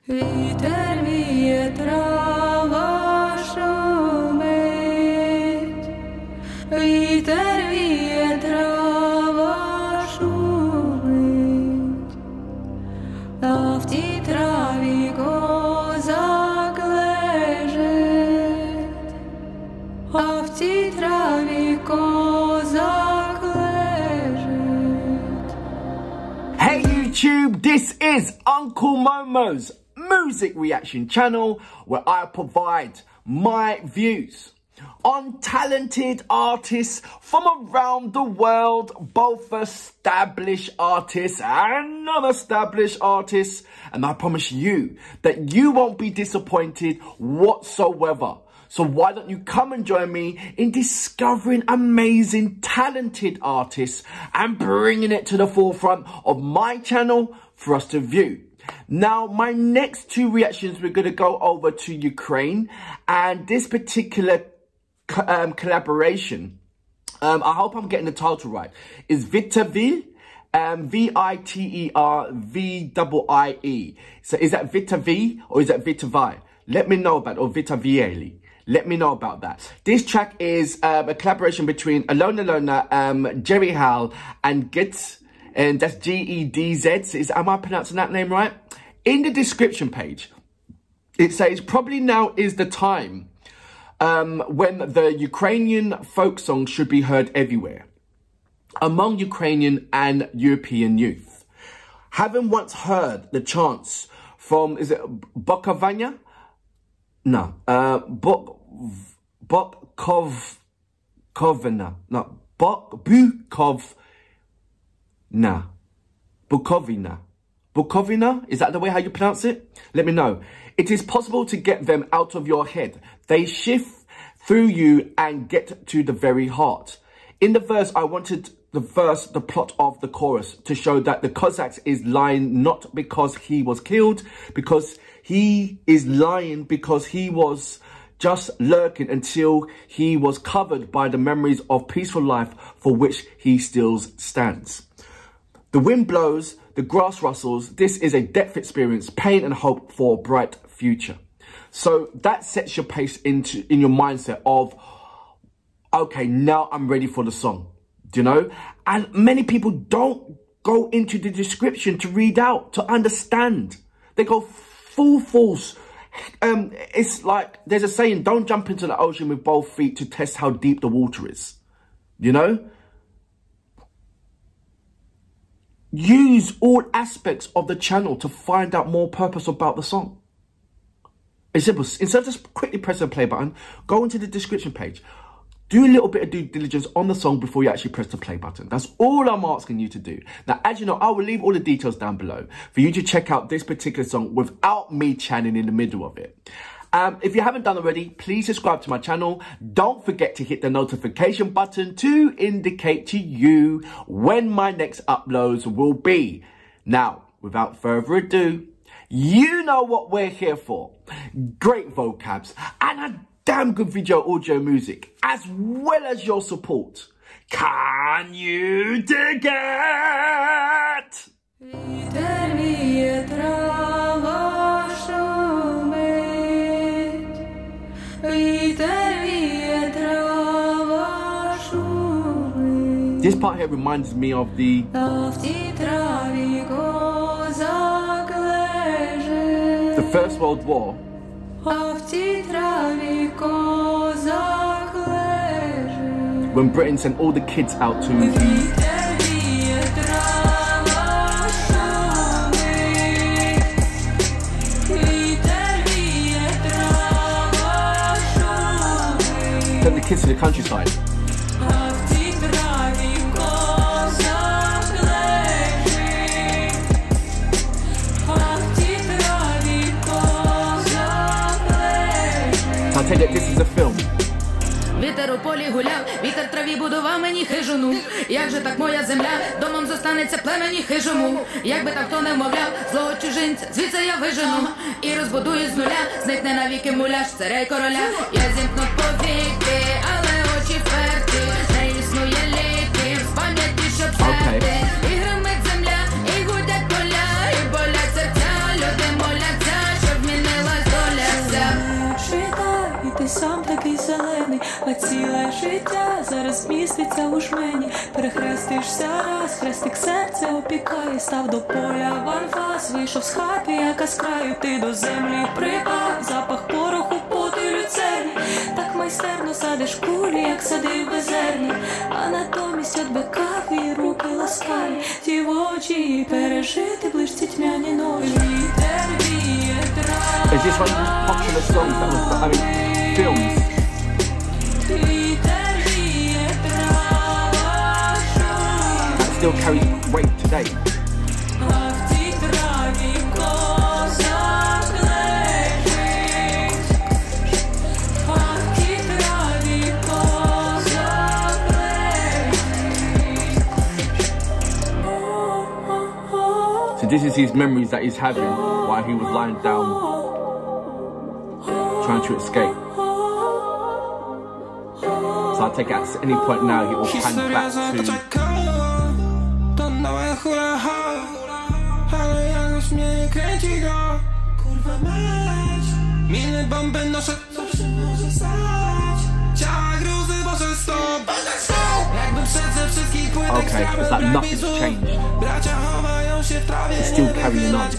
Вітер віє, трава шумить, вітер віє, трава шумить, а в тій траві козак лежить, а в тій траві козак лежить. Hey YouTube, this is Uncle Momo's music reaction channel where I provide my views on talented artists from around the world, both established artists and non-established artists, and I promise you that you won't be disappointed whatsoever. So why don't you come and join me in discovering amazing, talented artists and bringing it to the forefront of my channel for us to view. Now, my next two reactions, we're going to go over to Ukraine, and this particular collaboration, I hope I'm getting the title right, is Viterville, V-I-T-E-R-V-I-I-E. So is that Viterville or is that Viterville? Let me know about it, or Viterville. Let me know about that. This track is a collaboration between Alona, Jerry Howell, and Gedz, and that's G-E-D-Z. Am I pronouncing that name right? In the description page, it says, probably now is the time when the Ukrainian folk song should be heard everywhere, among Ukrainian and European youth. Having once heard the chants from, is it Bukovina? No, Bukovina. No, Bukovina. Bukovina? Is that the way how you pronounce it? Let me know. It is possible to get them out of your head. They shift through you and get to the very heart. In the verse, I wanted the plot of the chorus to show that the Cossacks is lying not because he was killed, because he is lying because he was just lurking until he was covered by the memories of peaceful life for which he still stands. The wind blows, the grass rustles. This is a depth experience, pain and hope for a bright future. So that sets your pace in your mindset of, okay, now I'm ready for the song, do you know? And many people don't go into the description to read out, to understand. They go full force. It's like, there's a saying, don't jump into the ocean with both feet to test how deep the water is, you know? Use all aspects of the channel to find out more purpose about the song. It's simple. Instead of just quickly pressing the play button, go into the description page. Do a little bit of due diligence on the song before you actually press the play button. That's all I'm asking you to do. Now, as you know, I will leave all the details down below for you to check out this particular song without me chanting in the middle of it. If you haven't done already, please subscribe to my channel. Don't forget to hit the notification button to indicate to you when my next uploads will be. Now, without further ado, you know what we're here for. Great vocabs and a damn good video audio music, as well as your support. Can you dig it? This part here reminds me of the First World War. When Britain sent all the kids out to send the kids to the countryside. I'll tell you, this is a film. Вітер у полі гуляв, вітер траві будував мені хижину. Як же так моя земля, домом зостанеться племені хижому. Як би так хто не вмовляв, злого чужинця, звідси я вижену. І розбудую з нуля, зникне навіки муляж, царя й короля. Я зімкну повіки, але очі вперті. Не існує ліки, в пам'яті, щоб серти. І гримить земля, і гудять поля, і болять серця. Люди моляться, тебе ціле життя зараз міститься у жмені. Перехрестишся раз, хрестик серце опікає. Став до поля ванфас, вийшов з хати, яка з краю. Ти до землі припав, запах пороху, поту й люцерні. Так майстерно садиш кулі, як садив безерні. А натомість от бекаві руки ласкаві. Ті в очі пережити ближці тьмяні ночі. Вітер віє трава. Is this one of the popular songs that was, I mean, films? Вітер віє трава. That still carries weight today. А в тій траві козак лежить. А в тій траві козак лежить. So this is his memories that he's having while he was lying down trying to escape. So I take it at any point now he will pan back to okay, it's like nothing's changed. It's still carrying on.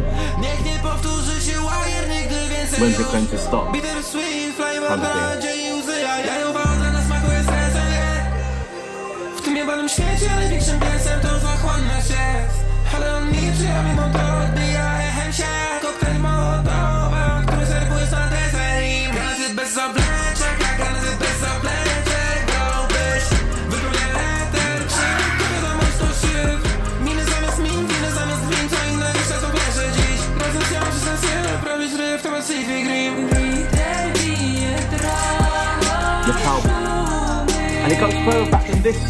When's it going to stop? Kind of thing. Look how, and it goes further back than this.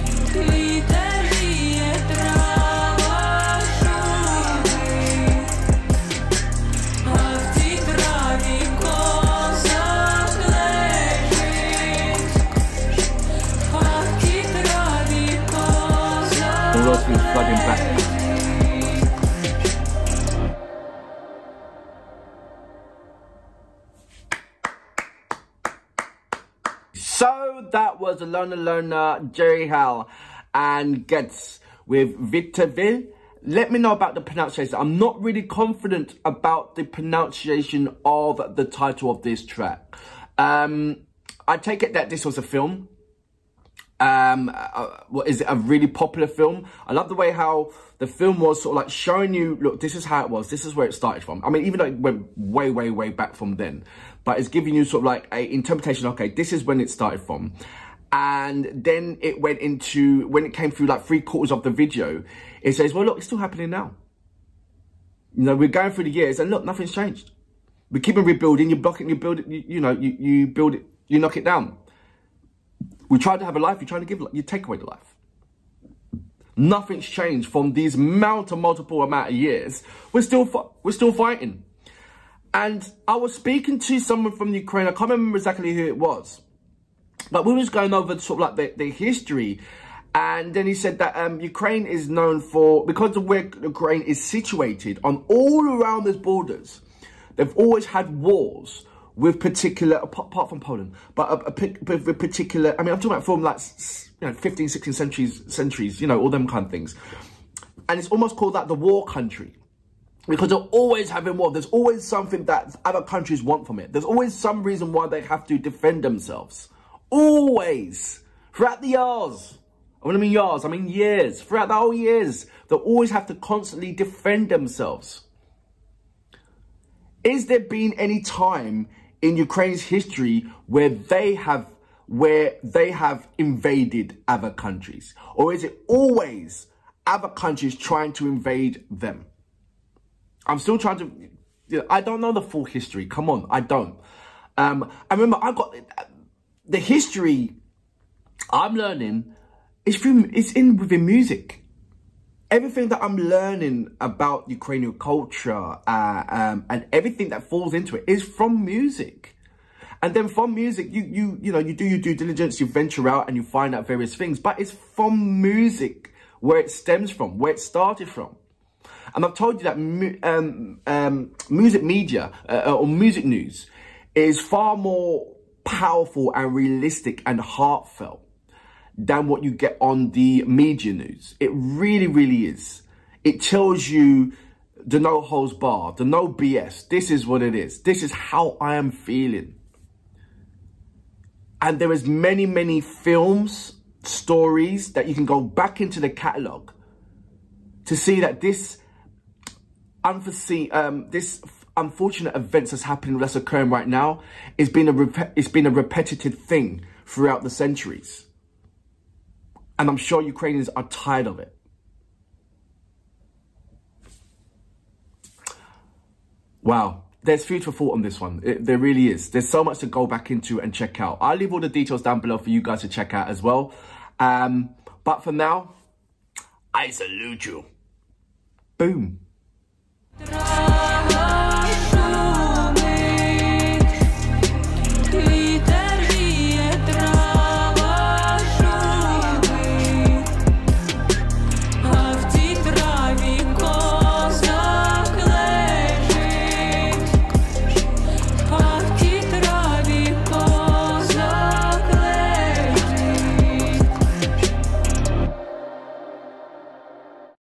All else was flooding back. So that was Loner Loner, Jerry Hell and Gets with Vitaville. Let me know about the pronunciation. I'm not really confident about the pronunciation of the title of this track. I take it that this was a film. What is it, a really popular film? I love the way how the film was sort of like showing you, look, this is how it was, this is where it started from. I mean, even though it went way, way, way back from then, but it's giving you sort of like a interpretation, okay, this is when it started from. And then it went into, when it came through like 3/4 of the video, it says, well, look, it's still happening now. You know, we're going through the years and look, nothing's changed. We keep on rebuilding, you block it, you build it, you build it, you knock it down. We try to have a life, you try to give, you take away the life. Nothing's changed from these multiple amount of years. We're still fighting. And I was speaking to someone from Ukraine. I can't remember exactly who it was, but we was going over sort of like the history. And then he said that Ukraine is known for, because of where Ukraine is situated on all around those borders, they've always had wars with particular, apart from Poland, but with particular, I mean, I'm talking about from like, 15th, 16th centuries, all them kind of things. And it's almost called that the war country. Because they're always having war. There's always something that other countries want from it. There's always some reason why they have to defend themselves. Always. Throughout the years. When I mean years, I mean years. Throughout the whole years. They always have to constantly defend themselves. Is there been any time in Ukraine's history where they have invaded other countries? Or is it always other countries trying to invade them? I'm still trying to, I don't know the full history. Come on, I don't. I remember I got, the history I'm learning is within music. Everything that I'm learning about Ukrainian culture and everything that falls into it is from music. And then from music, you do your due diligence, you venture out and you find out various things. But it's from music where it stems from, where it started from. And I've told you that music media or music news is far more powerful and realistic and heartfelt than what you get on the media news. It really, really is. It tells you the no holds bar, the no BS. This is what it is. This is how I am feeling. And there is many, many films, stories that you can go back into the catalogue to see that this unforeseen, this unfortunate events that's happening, that's occurring right now, it's been a repetitive thing throughout the centuries. And I'm sure Ukrainians are tired of it. Wow. There's food for thought on this one. There really is. There's so much to go back into and check out. I'll leave all the details down below for you guys to check out as well. But for now, I salute you. Boom.